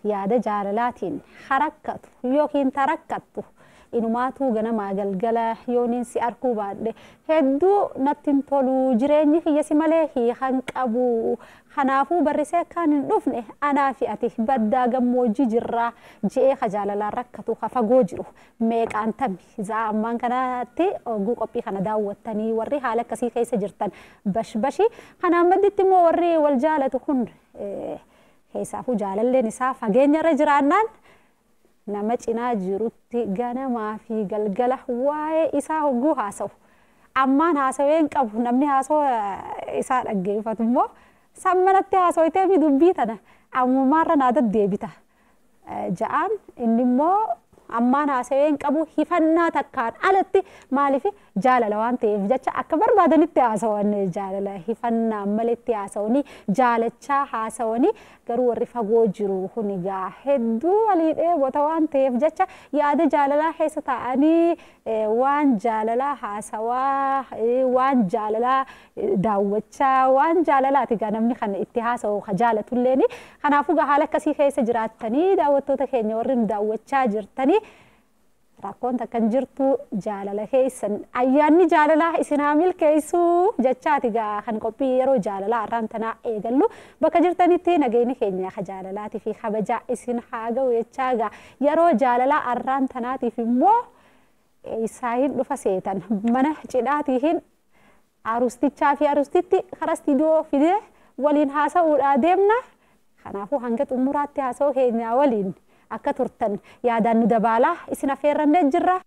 yaada jaalalaatiin harakkatu yookiin tarakkattu inumaatuu ganamaa galgala yooniin si arkuu baadhe hedduu nattiin tolu jireenyi kiyya si malee hiikan qabu kanaafuu barrisee akkaan hin dhufne anaa fi ati baddaa gammoojjii jirraa je'ee ka jaalalaan rakkatu ka fagoo jiru meeqaan tammi ammaan kanatti oguu qophii kana daawwattanii warri haala akkasii keessa jirtan bashbashi kanaan madditti immoo warri wal jaalatu kun keessaafuu jaalalleen isaa fageenyarra jiraannaan nama cinaa jirutti ganamaa fi galgala waa'ee isaa hogguu haasa'u ammaan haasaween qabu namni haasawaa isaa dhaggeeffatu immoo sammanatti haasawitee mi dubbii tana ammumaarra naa deddeebita ja'aan inni immoo ammaan haasaween qabu hifannaa takkaan alatti maaliif jaalala waan ta'eef jecha akka barbaadanitti haasawan jaalala hifannaa maletti haasawanii jaalachaa haasawanii garuu warri fagoo jiru kun egaa hedduu walii dheebota waan ta'eef jecha yaada jaalalaa keessa ta'anii waan jaalalaa haasawaa waan jaalalaa daawwachaa waan jaalalaati egaa namni kan itti haasawu ka jaalatulleen kanaafuu egaa haala akkasii keessa jiraattanii daawwattoota keenya warri nu daawwachaa jirtanii rakkoon takkan jirtu jaalala keessan ayyaanni jaalalaa isin haa milkeessuu jechaati egaa kan qophii yeroo jaalalaa irraan tanaa eegallu bakka jirtanitti nageenyi keenya ka jaalalaatii fi kabajaa isin haa ga'u jechaa egaa yeroo jaalalaa irraan tanaatiif immoo isaayin dhufa seetan mana cidhaatiin arustichaa fi arustitti karaa istiidiyoo fidee waliin haasa'uudhaa deemna kanaafuu hanga xumuraatti haasa'uu keenyaa waliin akka turtan yaadaan nu dabalaa isin affeerrannee jirra.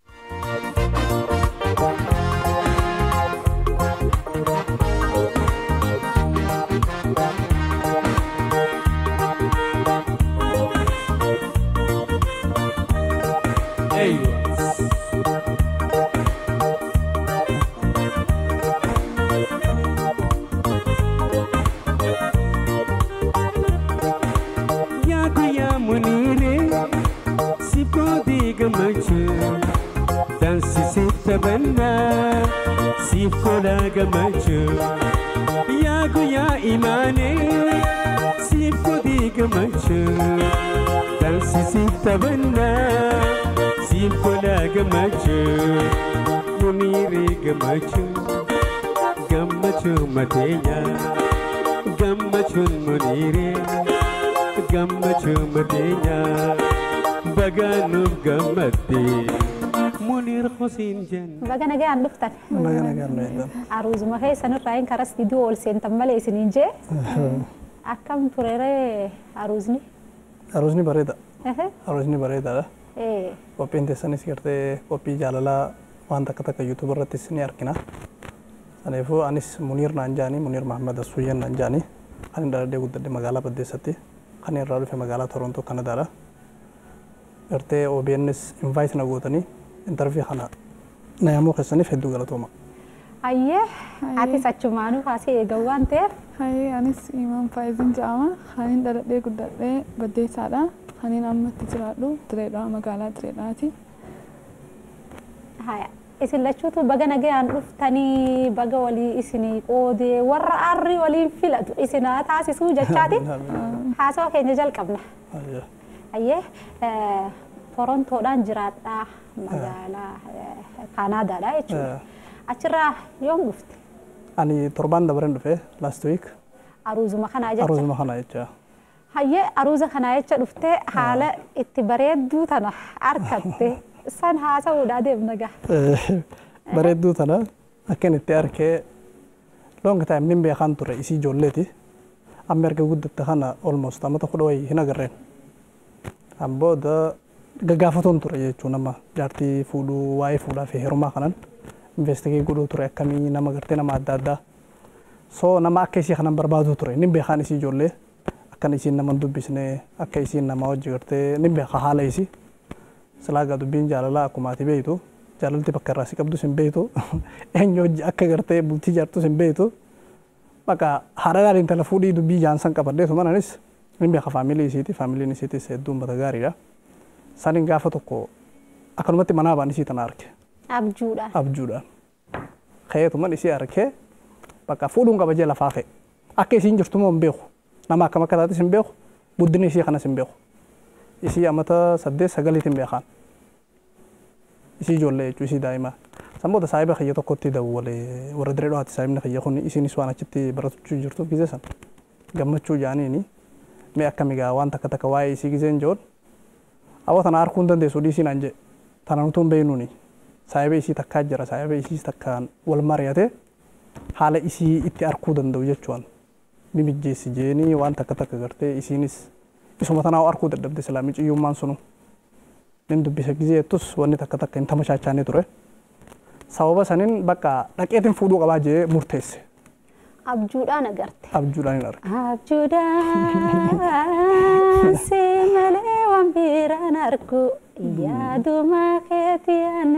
Dansi sitabanna siif kola gammachu yaa guyyaa imaane siif kodi gammachu dansi sitabanna siif kola gammachu munire gammachu gammachu mateenya gammachu munire gammachu mateenya baganuuf gammadde munir Hussein jan bagana gaan dhuftan aruuzuma keessan irraa in karaa istiidiyoo ol seentan malee isiniin jee akkam turere aruuzni bareedaadha qophiin teessanis gartee qophii jaalalaa waan takka yuutuub irratti isin argina kanaafuu anis Munir naan jaanii Munir Mahammad Asuyyan naan jaanii kan dhaladhee guddadhe magaalaa Baddeessatti kan irraa dhufe magaalaa Torontoo Kanadaadha gartee OBNs invite na gootanii interview kana nayamoo keessaniif hedduu galatooma. Ayyee ati sachumaanuu kaasee eegan waan ta'eef. Hayyee anis Imaan Faayizin jedhama. Kaniin dhaladhee guddadhee Baddeessaadha. Kaniin ammatti jiraadhu Direedhaa magaalaa Direedhaati. Haya isin lachuutu baga nagayaan dhuftanii baga walii isinii qoodee warra arri waliin filatu isinaa taasisuu jechaati. Haasawaa keenya jalqabna. Ayyee Torontoodhaan jiraadhaa magaalaa Kaanaadaadha jechuudha. Achirraa yoom dhufte? Ani torbaan dabareen dhufe last week. Aruuzuma kanaa jecha? Aruuzuma kanaa jecha. Hayyee aruuza kanaa jecha dhufte haala itti bareedduu tana argatte san haasa'uudhaa deemna gaha. Bareedduu tana akkan itti arkee long time nin beekan ture isii ijoolleeti. Amma erga guddatte kana almost amma tokko dhawayii hin agarreen. Booda gaggaafatoon ture jechuun nama jaartii fuudhuu waa'ee fuudhaa fi heerumaa kanan investigee godhuu ture akkamii nama gartee nama adda addaa so nama akka isii kanan barbaaduu ture nin beekaan isii ijoollee akkan isiin nama dubbisne akka isiin nama hojii gartee nin beeka haala isii silaagaa dubbiin jaalalaa akkuma ati beeytu jaalalti bakka irraa si qabdus hin beeytu eenyu hojii akka gartee bultii jaartus hin beeytu bakka haadha intala fuudhii dubbii jaansan qabaddeetu mananis nin beeka faamilii isiiti faamiliin isiitis hedduun bata gaariidha. Sanin gaafa tokko akkanumatti manaa baan isii tana arge. Abjuudhaan. Ka'eetuman isii arge bakka fuudhuun qaba jee lafaa ka'e. Akka isiin jirtu moo hin beeku. Nama akkam akka taates hin beeku. Guddina isii kanas hin beeku. isii amata 8-9 beekan isii ijoollee jechuun isii daa'ima samboota saayiba kiyya tokkotti dawwalee warra diree dho'aatti saayibni kiyya kun isiinis waan achitti barachuu jirtu gizee san gammachuu jaaniini mee akkamigaa waan takka takka waa'ee isii gizeen joon awwa tana harkuu hin dandeessu dhiisiin an jedhe tana nutuun beeynuuni saayiba isii takkaa jira saayiba isii takkaan wal mari'ate haala isii itti arkuu danda'u jechuun ni mijjeessi jeeni waan takka takka gartee isiinis isuma tanaa arkuu dadhabde islaamii ciyyummaan sunu nin dubbisa gizeettus wanni takka takka hin tamashaachaa ture sababa sanin bakka dhaqeetiin fuudhuu qabaa jee murteesse. Abjuudhaan agarte. Abjuudhaan hin arge. Abjuudhaan si malee waan biraan argu yaaduma keetiyaan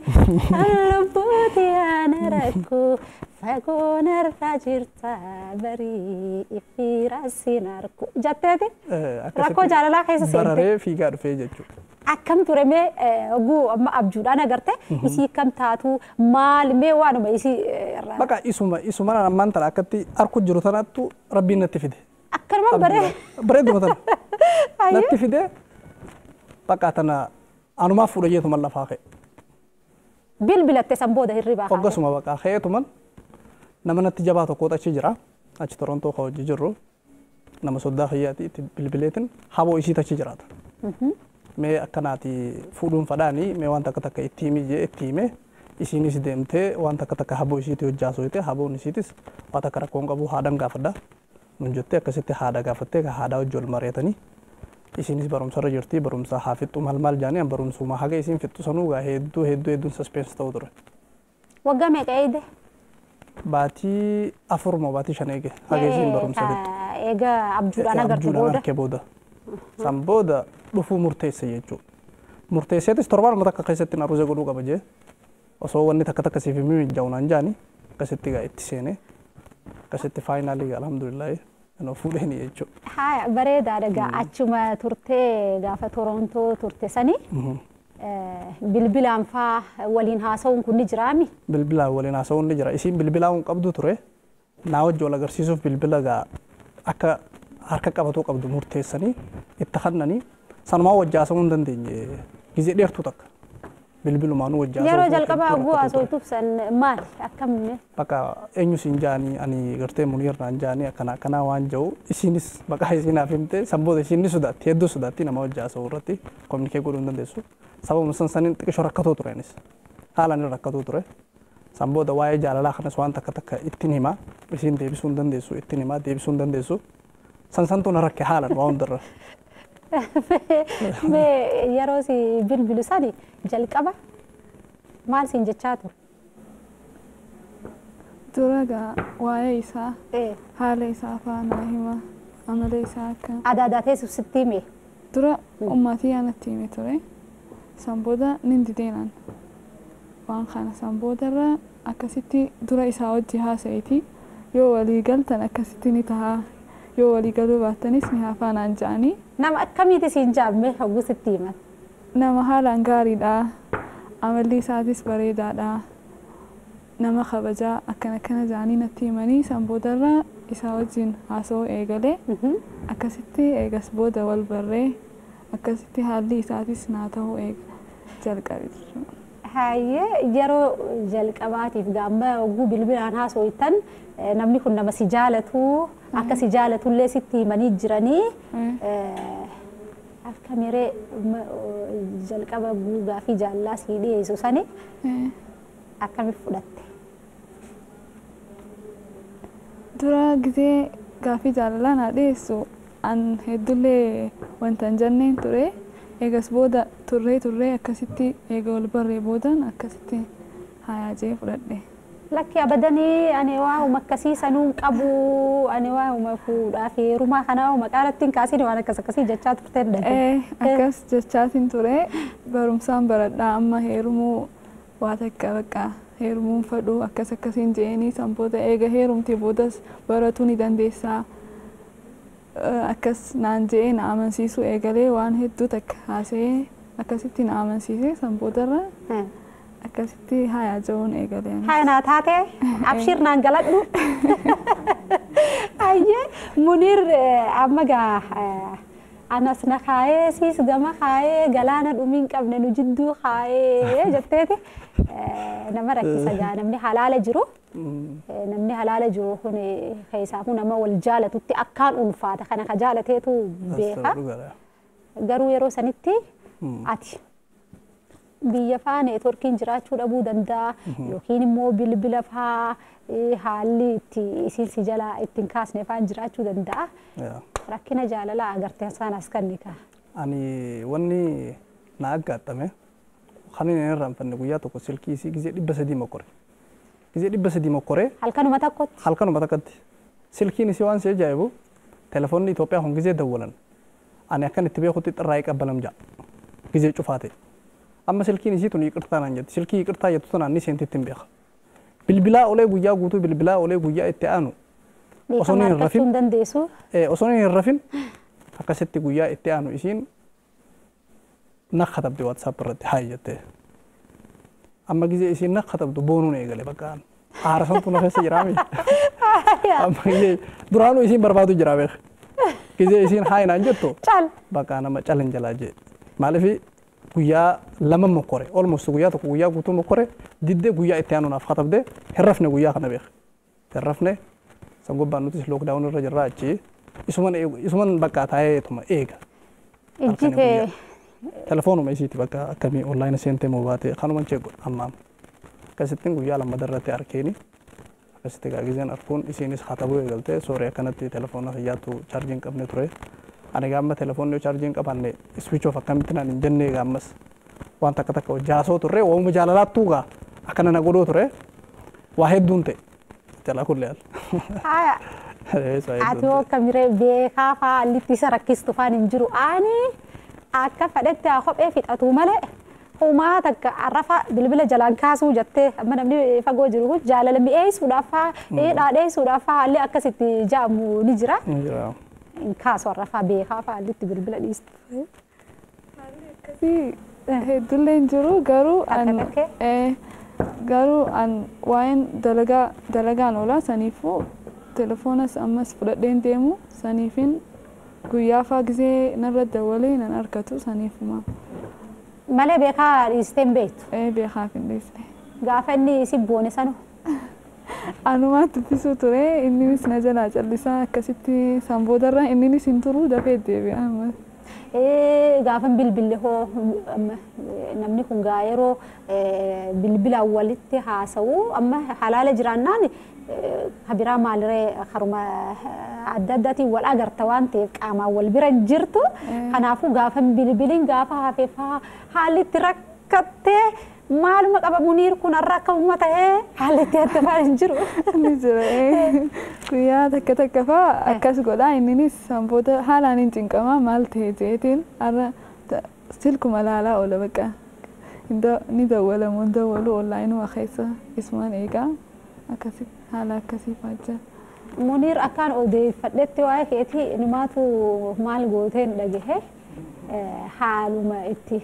lubbuutiyaan rakku fagoon irra jirta barii ifiraasiin argu jetteeti rakkoo jaalalaa keessa seente. Bararee fiigaa dhufee jechuudha. Akkam ture mee oguu amma abjuudhaan agarte isii kam taatu maal mee waanuma isii irraa. Bakka isuma ammaan tana akkatti arkuu jiru tanattu rabbiin natti fide. Akkanuma bareeduma tana natti fide bakka tana anumaaf fudhayeetuman lafaa ka'e. Bilbilatte san booda hirribaa ka'e. Hoggasuma bakka ka'eetuman nama natti jabaa tokkotu achi jira achi Torontoo ka hojii jirru nama soddaa fayyaati itti bilbileetin haboo isiit achi jiraata. Mee akkanaati fuudhuun fadhaanii mee waan takka takka itti himi jee itti hime isiinis deemtee waan takka takka haboo isiitii hojjaa sooyite haboon isiitis waan takka rakkoon qabu haadhan gaafadha nun jettee akkasitti haadha gaafattee ka haadhaa hojii ol mari'atanii isiinis barumsarra jirti barumsa haa fixxu maal jaanii barumsuma haga isiin fixxu sanuu gaa hedduun suspense ta'u ture. Waggaa meeqa eegde? Baatii 4 moo baatii 5 eege haga isiin barumsa fixxu. Egaa abjuudhaan agarte booda. San booda dhufuu murteesse jechuudha. Murteesseetis torbaanuma takka keessatti narusee godhuu qaba jee osoo wanni takka takka siif himii jaunaan jaani akkasitti gaa itti seenee akkasitti faayinaalii alhamdulillahi anoo fuudheni jechuudha. Haa bareedaadha gaa achuma turtee gaafa Torontoo turte sanii bilbilaan faa waliin haasa'uun kun ni jiraami? Bilbilaan waliin haasa'uun ni jira. Isiin bilbilaan qabdu ture naa wajji wal agarsiisuuf bilbila gaa akka harka qabatuu qabdu murteessanii itti kannanii sanumaa wajji haasa'uu hin dandeenye gizee dheertuu takka bilbilumaan wajji haasa'uu. Yeroo jalqabaa oguu haasa'uuf san maali akkamne? Bakka eenyu siin jaanii ani gartee muniirnaan jaanii akkana waan jiru isiinis bakka isiinaaf himte san booda isiin ni sodaatti hedduu sodaatti nama wajji haasa'uu irratti kominikee godhuu hin dandeessu. Sababuma saniin xiqqishoo rakkatoo tureenis haalaan rakkatoo ture. San booda waa'ee jaalalaa kanas waan takka takka ittiin himaa isiin deebisuu hin dandeessu ittiin himaa deebisuu hin dandeessu. Santuun rakke haalan waa hundarra. Mee yeroo si bilbilu sani jalqaba maal siin jechaa ture? Dura gaa waa'ee isaa haala isaa faana hima amala isaa akka. Adaadaa teessuuf sitti hime? Dura uummatii aanatti hime ture. San booda nin dideenaan waan kana san boodarra akkasitti dura isaa wajji haasa'eeti yoo walii galtan akkasitti ni tahaa. Yoo walii galuu baattanis ni hafaanaan ja'anii. Nama akkamiiti siin jaamme hogguu sitti himan? Nama haalaan gaariidha. Amalli isaatis bareedaadha. Nama kabajaa akkana ja'anii natti himanii san boodarraa isaa wajjin haasa'uu eegalee akkasitti eegas booda wal barree akkasitti haalli isaatis naa ta'uu jalqabe. Hayyee yeroo jalqabaatiif gaamma hogguu bilbilaan haasa'uutan namni kun nama si jaalatu akka si jaalatullee sitti himanii jiranii akka miree jalqaba guugaa fi jaalala sii dhiyeessu sani akkamitti fudhatte? Dura gizee gaaffii jaalalaa naa dhiyeessu an heddullee wanta hin jenneen ture. Eegas booda turree akkasitti eega wal barree boodan akkasitti hayaajee fudhadhe. Lakki abadanii ani waa'uma akkasii sanuun qabu ani waa'uma fuudhaa fi heerumaa kana waa'uma qaarattiin kaasiin waan akkasii jechaa turte danda'e. Akkas jechaatiin ture barumsaan baradhaa amma heerumuu waa takka bakka heerumuun fadhu akkasiin je'anii san booda eega heerumtii boodas baratuu ni dandeessaa. Akkas naan je'ee na amansiisuu eegalee waan hedduu takka haasa'ee akkasitti na amansiisee san boodarra akkasitti hayaa ja'uun eegalee. Haaya naa taate abshir naan galadhu. Hayyee Muniir amma gaa anas na kaaye siis gama kaaye galaana dhumiin qabne nu jidduu kaaye jetteeti nama rakkisa gaa namni halaala jiru namni halaala jiru kun keessaafu nama wal jaalatutti akkaan ulfaata kana ka jaalateetu beeka garuu yeroo sanitti ati biyya faa neetworkiin jiraachuu dhabuu danda'a yookiin immoo bilbila faa haalli itti isin si jalaa ittiin kaasne faan jiraachuu danda'a. Rakkina jaalalaa agartee isaan as kan nika. Ani wanni na aggaatame kan inni irraan fanne guyyaa tokko silkii isii gizee 300 mokkore. Gizee 300 mokkore. Halkanuma takkotti. Halkanuma takkatti. Silkiin isii waan si ajaa'ibu telefoonni Itoophiyaa kun gizee dawwalan. Ani akkan itti beekutti xirraa'ee qabbalam ja'a. Gizee cufaate. Amma silkiin isii tun yiqirtaa naan jetti. Silkii yiqirtaa jettu tanaan ni seentitti hin beeka. Bilbilaa olee guyyaa guutuu bilbilaa olee guyyaa itti aanu. Osoo hin rafin dandeessu. Osoo hin rafin akkasitti guyyaa itti aanu isiin na katabde WhatsApp irratti haa jettee. Amma gizee isiin na katabdu boonuun eegale bakka aarsantu na keessa jiraame. Amma gizee duraanuu isiin barbaadu jira beek. Gizee isiin haa inaan jettu bakka nama calan jalaa jee. Maaliif guyyaa lama mokkore almost guyyaa tokko guyyaa guutuu mokkore diddee guyyaa itti aanu naaf katabde hin rafne guyyaa kana beek. Hin rafne sangobbaan nutis lockdown irra jirra achi isuman bakka taa'ee tuma eega. Ijji kee telefoonuma isiiti bakka akkamii online seentee moo baate kanuman cheegu ammaam. Akkasittiin guyyaa lammadaa irratti arkeeni. Akkasitti gaagizeen arkuun isiinis hatabuu eegaltee sooree akkanatti telefoona fayyaatu chaarjiin qabne ture. Ani gaamma telefoonni chaarjiin qabanne switch off akkamitti naan hin jennee gaammas waan takka takka jaasoo turre waamuma jaalalaattuu gaa akkana na godhoo ture waa hedduun ta'e. Jala kulleel. Haa. Ati hoo kamiree beekaa fa'aa allitti isa rakkistu faan hin jiru. Ani akka fedhetti haa kophee fixatu malee humaa takka arrafa bilbila jalaan kaasuu jettee amma namni fagoo jiru kun jaalala mi'eessuudhaaf fa'aa dhaadheessuudhaaf fa'aa haalli akkasitti jaamu ni jira. In kaasu arrafa beekaa fa'aa allitti bilbila dhiistu. Haalli akkasii hedduullee hin jiru garuu garuu an waan dalagaan oola saniifuu telefoonas ammas fudhadheen deemu saniifin guyyaa faa gizee narra dawwalee nan argatu saniifuma. Malee beekaa dhiistee hin beektu? Beekaaf hin dhiisne. Gaafa inni si boone sanu? Anumaa tuffisuu ture inninis na jalaa callisaa akkasitti sanboodarra inninis hin turu dafee deebi'a ammas. Gaafan bilbille hoo namni kun gaa yeroo bilbilaan walitti haasa'u amma halaala jiraannaan habiraa maaliree haruma adda addaatiin wal agarta waan ta'eef qaamaan wal bira hin jirtu. Kanaafuu gaafan bilbiliin gaafa hafeefaa haalli itti rakkattee maaluma qaba muniir kun har'a akkasuma ta'ee haalli itti hattafaa hin jiru. Ni jira guyyaa takka takka fa'aa akkas godhaa inninis sanboota haalaan hin cinqamaa maal ta'e jeetiin har'a silkuma laalaa oola bakka ni dawwalamu hin dawwalu onlaayinuma keessa isumaan eegaa akkasii haala akkasii faajjaa. Muniir akkaan odeeffadhetti waa'ee keetii nimaatu maal gooteen dhagahe haaluma itti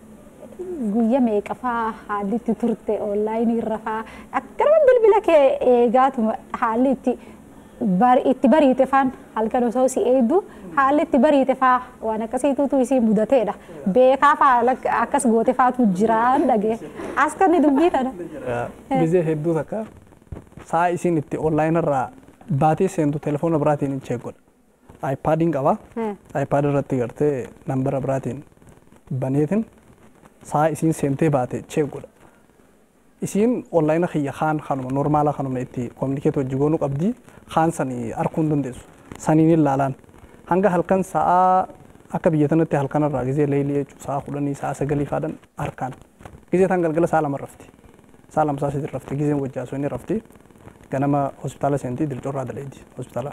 guyya meeqafaa haalli itti turte onlaayinii irra fa'aa akkanuma bilbila kee eegaatuma haalli itti bariite faan halkan osoo si eegdu haalli itti bariite fa'aa waan akkasiitutu isii mudateedha. Beekaa fa'aa akkas goote fa'aatu jiraan dhagee as kan ni dubbii tana. Gizee hedduu takka saa isiin itti onlaayinii irraa baatee seentu telefoona biraatiin hin cheegodha. iPaadiin qaba. iPaad irratti gartee nambara biraatiin baneetiin saa isiin seentee baate cheegodha. Isiin onlaayina kiyya kaan kanuma normaala kanuma itti kominikeet hojii goonuu qabdi kaan sanii arguu hin dandeessu. Saniin ilaalaan hanga halkan sa'a akka biyya tanatti halkan irraa gizee leeyilii jechuun sa'a 10 sa'a 9 faadhan harkaan. Gizee tan galgala sa'a 2 rafti. Sa'a 2 sa'a 3 rafti gizeen wajjaasoo inni rafti. Ganama hospitaala seentii dilcorraa daleeji hospitaala.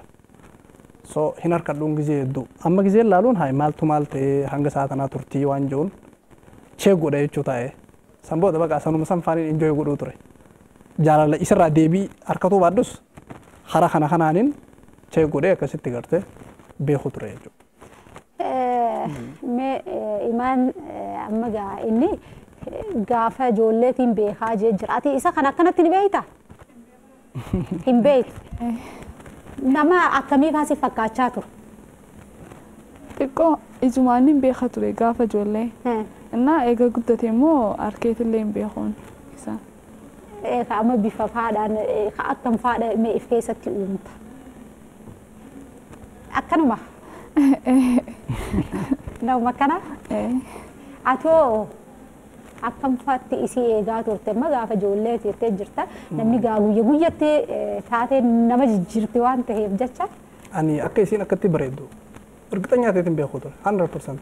So hin harkadhuun gizee hedduu. Amma gizeen laaluun haa maaltu maal ta'ee hanga sa'a tanaa turtii waan jiruun cheegodha jechuu taa'ee. Sanboota bakka sanuma sanfaaniin enjoy godhuu ture. Jaalala isarraa deebii harkatuu baaddus hara kana kanaanin cheegodhee akkasitti gartee beeku ture jechuudha. Mee imaan amma gaa inni gaafa ijoolleetiin beekaa jee jira. Ati isa kan akkanatti ni beeyta? Hin beeytu. Nama akkamii faasii fakkaachaa ture? xiqqoo ijumaan hin beeka ture gaafa ijoollee. Innaa eega guddate immoo arkeetillee hin beekuun isaa. Ka amma bifa faadhaan ka akkam faadha mee if keessatti uumta. Akkanuma. Nama kana. Atoo akkam faatti isii eegaa turte amma gaafa ijoollee teettee jirta namni gaa guyya guyyatti taatee nama jijjiirti waan ta'eef jecha. Ani akka isiin akkatti bareeddu ergixanyaa ta'eetiin beeku ture 100%.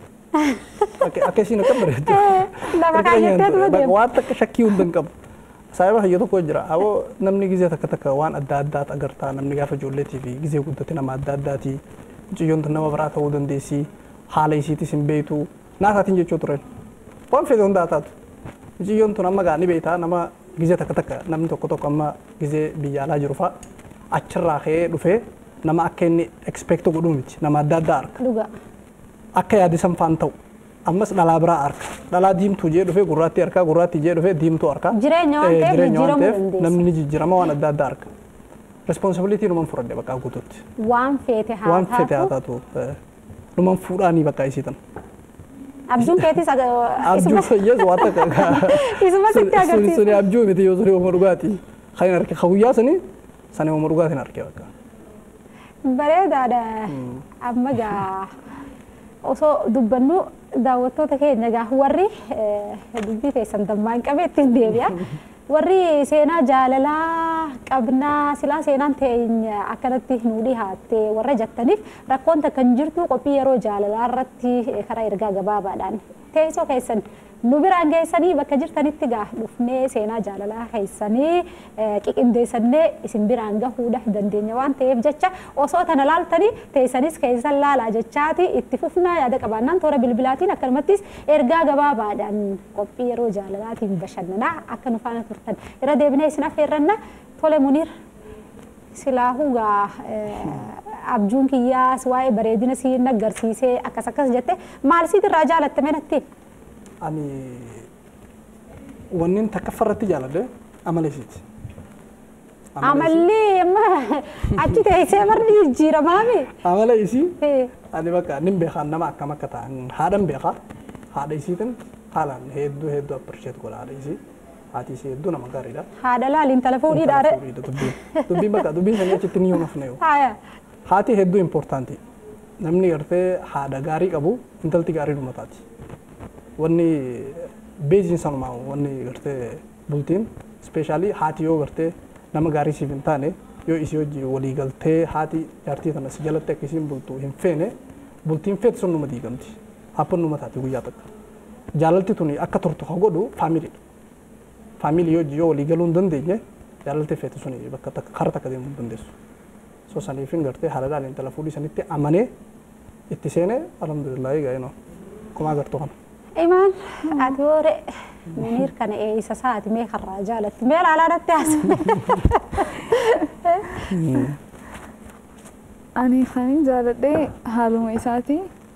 Akka isiin akka bareeddu. Nama kaayyattee ture deemu. Waan takka shakkii hunda hin qabu. Saayiba hayya tokko jira. Aboo namni gizee takka takka waan adda addaat agartaa namni gaafa ijoolleetii fi gizee guddate nama adda addaati. Mucayyoon nama biraa ta'uu dandeessi. Haala isiitis hin beektu. Naasaatiin jechuu ture. Waan fedhe hundaa taatu. Mucayyoon tun amma gaanii beektaa nama gizee takka takka namni tokko tokko amma gizee biyya alaa jiru fa'a achirraa ka'ee dhufee nama akka inni expect godhuu miti nama adda addaa arka. Dhugaa. Akka yaadisan faan ta'u. Ammas dhalaa biraa arka. Dhalaa diimtuu jee dhufee gurraatti arkaa gurraatti jee dhufee diimtuu arkaa. Jireenya waan ta'eef jijjiiramuu dandeessa. Namni jijjiirama waan adda addaa arka. Responsibility numan fudhadhe bakka guutuutti. Waan feete haa taatu. Waan feete haa taatu. Numan fuudhaanii bakka isiitan. Abjuun keetis Abjuu fayyas waan takka. Isuma sitti agarsiisa. Suni abjuu miti yoo suni oma dhugaati. Kan arke hawiyyaa suni sani oma dhugaatiin arke bakka. Bareedaadha. Amma gaa osoo dubbannu daawwattoota keenya gaa warri dubbii keessan dammaan qabee ittiin deebi'a. Warri seenaa jaalalaa qabnaa silaa seenaan teenya akkanatti nu dhihaatte warra jettaniif rakkoon takka hin jirtu qophii yeroo jaalalaa irratti karaa ergaa gabaabaadhaan teessoo keessan nu biraan geessanii bakka jirtanitti gaa dhufnee seenaa jaalalaa keessanii qiqindeessannee isin biraan gahuudha dandeenya waan ta'eef jecha osoo tana laaltanii teessanis keessan laalaa jechaati itti fufnaa yaada qabaannaan toora bilbilaatiin akkanumattis ergaa gabaabaadhaan qophii yeroo jaalalaatiin bashannanaa akka nu faana turtan irra deebinee isin affeerranna tole Muniir silaahuu gaa abjuun kiyyaas waa'ee bareedina siin agarsiisee akkas jette maal siitirraa jaalattame natti? Ani wannin takka farratti jaaladhe amala isiiti. Amalli amma achi teessee marni jijjiiramaami. Amala isii ani bakka nin beekaan nama akkam akka ta'an haadhan beekaa haadha isiitiin haalaan hedduu appreciate godha haadha isii. Haati isii hedduu nama gaariidha. Haadha laaliin telefoonii dhaare. Dubbiin bakka dubbiin sanii achitti ni yoonafne yoo. Haati hedduu importanti. Namni gartee haadha gaarii qabu intalti gaarii dhumataati. Wanni beeziin sanumaa wanni gartee bultiin ispeeshaalii haati yoo gartee nama gaarii siif hin taane yoo isii hojii walii galtee haati jaartii tana si jalatti akka isiin bultu hin feene bultiin feete sun numa diigamti. Happan numa taati guyyaa takka. Jaalalti tuni akka turtu haa godhu faamiliidha. Faamilii hojii yoo walii galuu hin dandeenye jaalalti feete suni bakka takka karaa takka deemuu hin dandeessu. So saniifin gartee haadha intala fuudhii sanitti amanee itti seenee alhamdulillah egaa inoo akkuma agartu kana. Imaan ati hoore Muniir kana eeyisa saati mee karraa jaalatti mee laalaadhatti haasa'e. Ani kan jaaladhee haaluma isaati.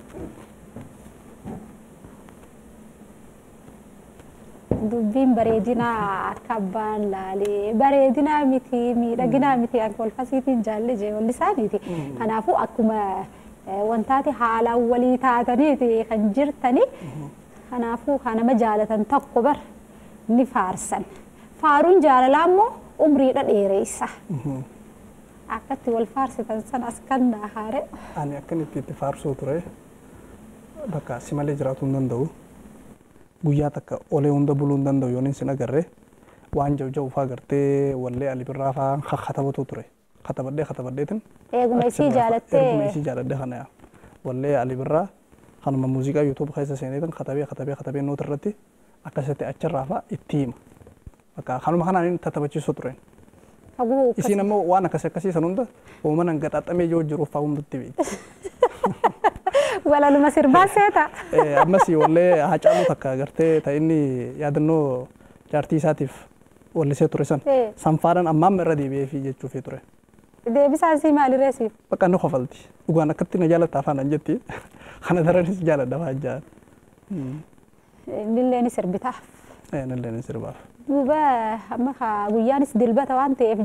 Dubbiin bareedinaa akka abbaan laalee bareedinaa miti miidhaginaa miti akka walfasiitiin jaalle jee walli isaaniiti. Kanaafuu akkuma wantaati haalaan walii taataniiti kan jirtani. Kanaafuu kan nama jaalatan tokko bar ni faarsan. Faaruun jaalalaa immoo umriidha dheereessa. Akkatti wal faarsitan san as kan haare. Ani akkanitti itti faarsuu ture bakka si malee jiraachuu hin danda'u. Guyyaa takka olee hunda buluu hin danda'u yoon isin agarre waan jawja'u fa'aa gartee wallee Ali Birraa fa'aa katabatu ture. Katabadheetin. Eeguma isii jaalattee. Eeguma isii jaaladde kana yaa. Wallee Ali Birraa kanuma muuziqaa YouTube keessa seeneetan katabee noota irratti akkasitti achirraa fa'aa itti hima. Bakka kanuma kanaan tatabachiisuu ture. Isiin ammoo waan akkasii san hunda uumamaan gaxaaxamee yoo jiruuf fa'aa hundatti beekti. Walaluma sirbaa seeta. Ammas wallee Hacaaluu takka agartee ta'inni yaadannoo jaartii isaatiif wallisee ture san sanfaadhaan ammaan irra deebi'eefi jechuufii ture. Deebisaan sii maalirree siif? Bakka inni kofalti. Dhugaan akkatti na jaalatta afaan an jetti. Kana daranis jaaladha faajjaa. Nilleen sirbitaaf. Nilleen sirbaaf. Duuba amma guyyaanis dilbata waan ta'eef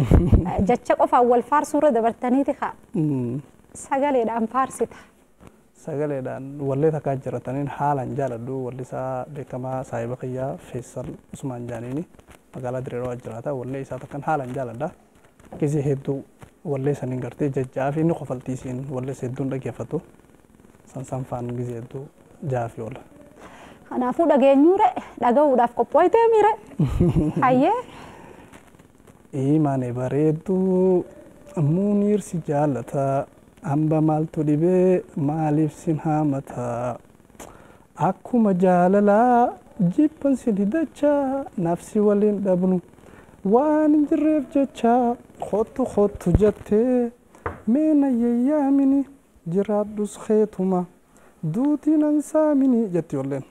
jecha qofaan wal faarsuu irra dabartaniiti kaa. Sagaleedhaan faarsita. sagaleedhaan wallee takkaa jirataniin haalaan jaaladhu wallisaa beekamaa saahiba kiyyaa Feesal Usmaan Jaaniini magaalaa Direedawaa jiraata wallee isaa takkan haalaan jaaladha gisee hedduu wallee saniin gartee jajjaa fi inni qofaltiisiin wallee hedduun dhaggeeffatu san faan gisee hedduu jaafi oola. Kanaafuu dhageenyuure dhaga'uudhaaf qophooytee miire hayyee. Imaane bareedduu Muniir si jaalata hamba maaltu dhibee maaliif sin haamata akkuma jaalalaa jibban si didachaa nafsi waliin dhabnu waan hin jirreef jecha kottu jettee meena yayyaamini jiraadhus keetuma duutiin ansaamini jetti olleen.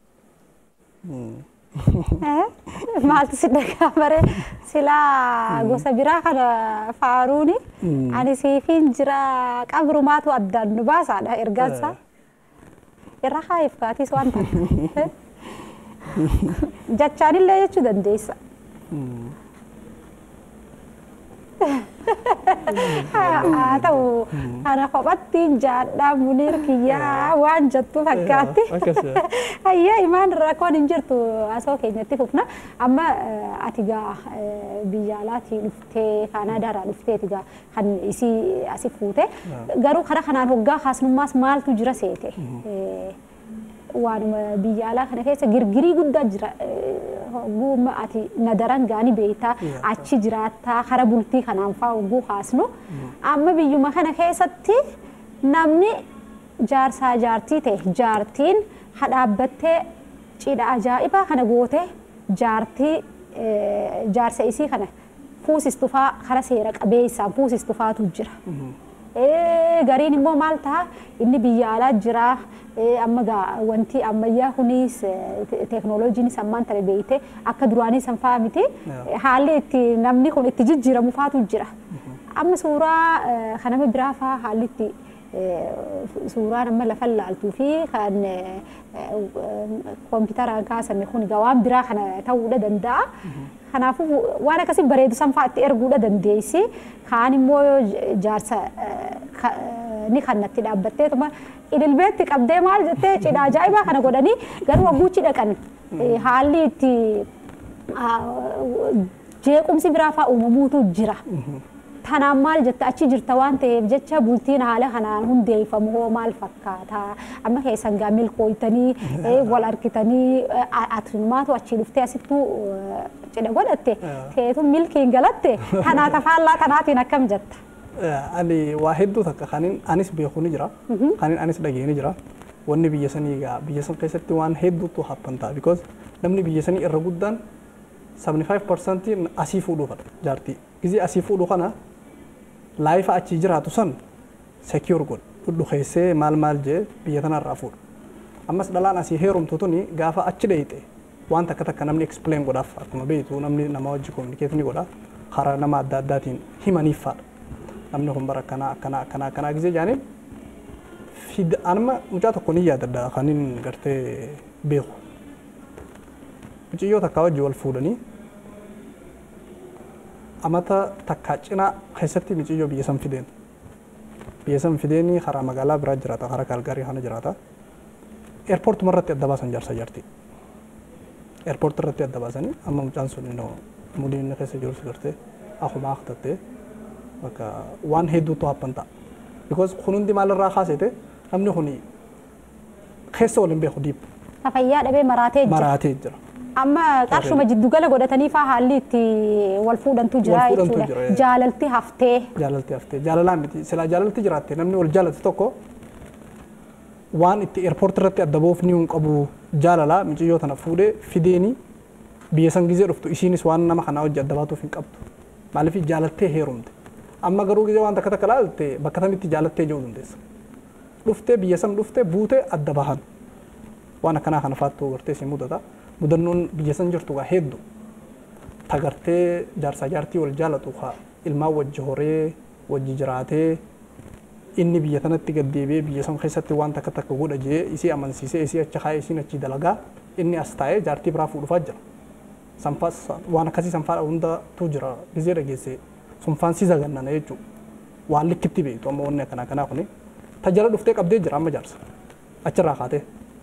Maaltu si dhagaamare silaa gosa biraa kana faaruuni ani siifin jira qabrumaatu addaan nu baasaadha ergaansa irra kaayif kaatis waan ta'e jechaanillee jechuu dandeessa. Haa ta'u kana kophattiin jaadhaa Muniir kiyyaa waan jettu fakkaatti. Hayyee imaan rakkoon hin jirtu asoo keenyatti fufna. Amma ati gaa biyya alaatii dhuftee Kaanaadaadhaa dhufteeti gaa kan isii asi fuute. Garuu karaa kanaan hoggaa haasnummaas maaltu jira seete. Waanuma biyya alaa kana keessa girgirii guddaa jira. Hogguma ati nadaran gaani beektaa achi jiraattaa kara bultii kanaan fa'aa hogguu haasnu. Amma biyyuma kana keessatti namni jaarsaa jaartii ta'e jaartiin hadhaabbattee cidha ajaa'ibaa kana gootee jaarsa isii kana fuusistufaa kara seera qabeessaan fuusistufaatu jira. Gariin immoo maal ta'a inni biyya alaa jira amma wanti ammayyaa kunis teeknooloojiinis ammaan ta'e beeyte akka duraanii san fa'aa miti haalli itti namni kun itti jijjiiramu faatu jira. Amma suuraa kanama biraa fa'aa haalli itti suuraan amma lafa laaltuu fi kan kompiitaraan kaasame kun waan biraa kana ta'uudha danda'a. Kanaafuu waan akkasii bareedu san fa'aa itti erguudha dandeessi. Kaan immoo jaarsa ni kannatti dhaabbattee tuma ililbeetti qabdee maal jettee cidha ajaa'ibaa kana godhanii garuu wagguuchi dhaqan haalli itti jeequmsi biraa fa'aa uumamuutu jira. Tanaan maal jetta achi jirta waan ta'eef jecha bultiin haala kanaan hundeeffamu hoo maal fakkaata amma keessan gaa milkooytanii wal harkitanii atumaatu achi dhuftee asittuu cidha godhatte teetu milkiin galatte tanaa tafaallaa tanaatiin akkam jetta. Ani waa hedduu takka kanin anis beeku ni jira kanin anis dhagee ni jira wanni biyya sanii gaa biyya san keessatti waan hedduutu happantaa because namni biyya sanii irra guddaan 75% asii fuudhuufadha jaartii gizii asii fuudhu kana laayifa achi jiraatu san secure godhu dhudhukeessee maal jee biyya tanarraa fuudhu. Ammas dhalaan asii heerumtu tuni gaafa achi dheeyite waan takka namni explain godhaaf akkuma beektu namni nama wajji communicate ni godha karaa nama adda addaatiin himaniif faadha. Namni kun bara akkanaa gisee jaaniin anuma mucaa tokko ni yaadadha kanin gartee beeku. Muciyyoo takka wajji wal fuudhanii amata takka cinaa keessatti muciyyoo biyya san fideen. Biyya san fideeni karaa magaalaa biraa jiraata karaa Kaalgaarii kana jiraata. Airport marratti adda baasan jaarsa jaartii. Airport irratti adda baasanii amma mucaan sun mudii inni keessa jiru gartee akkuma aktattee bakka waan hedduutu happantaa. Because kun hundi maalirraa kaasete namni kun keessa waliin beeku diib. Fayyaa dhabee maraatee jira. Amma qarshuma jiddu gala godhatanii fa'aa haalli itti wal fuudhantu jira jechuudha. Jaalalti haftee. Jaalalaan miti silaa jaalalti jiraatte namni wal jaalate tokko waan itti airport irratti adda ba'uuf ni qabu jaalalaa muciyyoo tana fuudhee fideeni biyya san gizee dhuftu isiinis waan nama kana wajji adda baatuuf hin qabdu. Maaliif jaalattee heerumte. Amma garuu gizee waan takka laalte bakka tamitti jaalattee jiru dandeessa. Dhuftee biyya san dhuftee buutee adda bahan. Waan akkanaa kana faattuu gartee si mudata. Mudannoon biyya san jirtu gaa hedduu tagartee jaarsaa jaartii wal jaalatu kaa ilmaan wajji horee wajji jiraatee inni biyya tanatti gaddeebee biyya san keessatti waan takka godha jee isii amansiisee isii achi kaa'ee isiin achi dalagaa inni as taa'ee jaartii biraa fuudhufaa jira. Sanfaas waan akkasii sanfaadha hundatu jira gizee dhageessee sunfaan si zagannana jechuudha. Waan likkitti beektu amma wanni akkanaa kuni tajala dhuftee qabdee jira amma jaarsa achirraa kaatee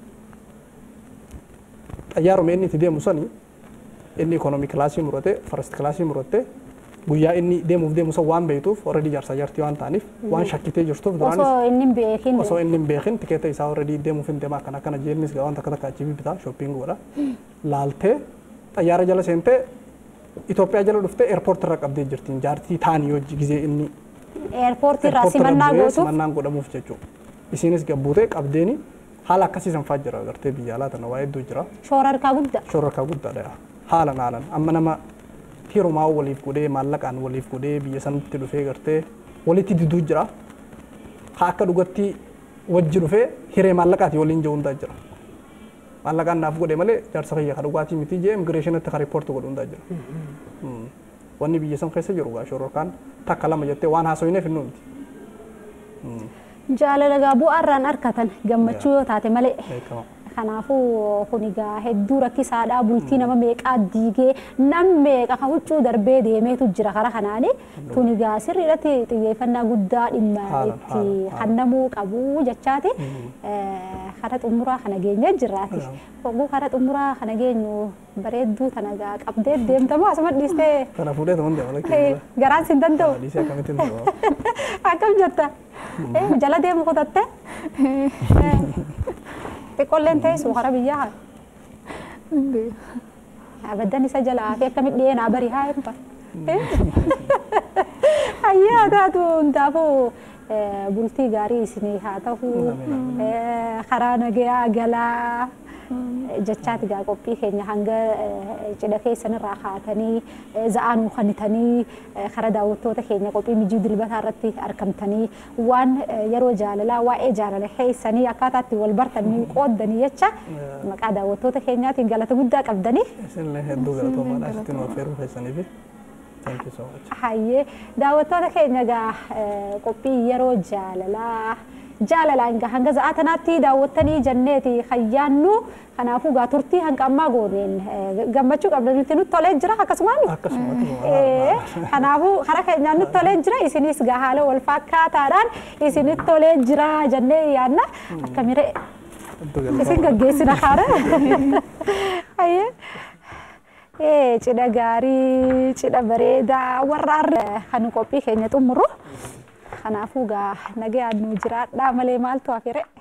xayyaaruma inni itti deemu sanii inni ikonomii kilaasii murate farst kilaasii muratte guyyaa inni deemu san waan beektuuf already jaarsa jaartii waan ta'aniif waan shakkitee jirtuuf duraanis osoo inni hin beekin tikeeta isaa already deemuuf hin deemaa akkana jeennis waan takka takka achi bitaa shopping godha laaltee xayyaara jala seentee Itoophiyaa jala dhuftee eerpoortii irra qabdee jirtiin jaartii taanii hojii gizee inni eerpoortii irraa simannaan godhamuuf jechuudha. Isinis gabbuutee qabdeeni haala akkasiisan fa'aa jira agartee biyya alaa tana waa hedduu jira. Shoorarkaa guddaadha. Haalan amma nama hirumaa waliif godhee maallaqaan waliif godhee biyya sanatti dhufee gartee walitti diduu jira. Haa akka dhugatti wajji dhufee hiree maallaqaati waliin jiru hundaa jira. Maallaqaan naaf godhe malee jaarsa kiyya kan dhugaatii miti jee immigireeshinitti kan riippoortii godhu hundaa jira. Wanni biyya san keessa jiru gaa shoororkaan takka lama jettee waan haasoineef hin nuti. Jaalala gaa bu'aarraan arkatan gammachuu yoo taate malee. Kanaafuu kun egaa hedduu rakkisaadha bultii nama meeqaa diigee nam meeqa kan huccuu darbee deemeetu jira karaa kanaani kun egaa sirriidhatti xiyyeeffannaa guddaa dhimma itti hannamuu qabu jechaati karaa xumuraa kana geenye jirraati oguu karaa xumuraa kana geenyu bareedduu tana egaa qabdee deemtamu asuma dhiistee kana fuudhee ta'uun deemala garaan sin danda'u dhiisee akkamitti hin ta'u akkam jetta jala deemu kutatte Xiqqoolleen teessu karaa biyyaa abaddan isa jalaa fi akkamitti dhiyeenaa barii haa himpa. Ayyaa taatu hundaafuu bultii gaarii isinii haa ta'u karaa nagayaa galaa jechaati gaa qophii keenya hanga cidha keessanirraa kaatanii za'aanuu kanitanii karaa daawwattoota keenya qophii mijii dilbataa irratti argamtanii waan yeroo jaalalaa waa'ee jaalala keessanii akkaataatti wal bartanii qooddanii jecha maqaa daawwattoota keenyaatiin galata guddaa qabdanii. Isinillee hedduu galatoomaadha asitti nu affeeruu keessaniif. Thank you so much. Hayyee daawwattoota keenya gaa qophii yeroo jaalalaan hanga za'a tanaatti daawwattanii janneeti hayyaannu kanaafuu gaa turtii hanga ammaa gooneen gammachuu qabdan nuti nutti tolee jira akkasumaan kanaafuu karaa keenyaan nutti tolee jira isinis gaa haala wal fakkaataadhaan isinitti tolee jira jennee yaadna akka miree isin gaggeessina kaara cidha gaarii cidha bareedaa warra kan qophii keenya xumuru kanaafuu gaa nagayaan nu jiraadhaa malee maaltu hafire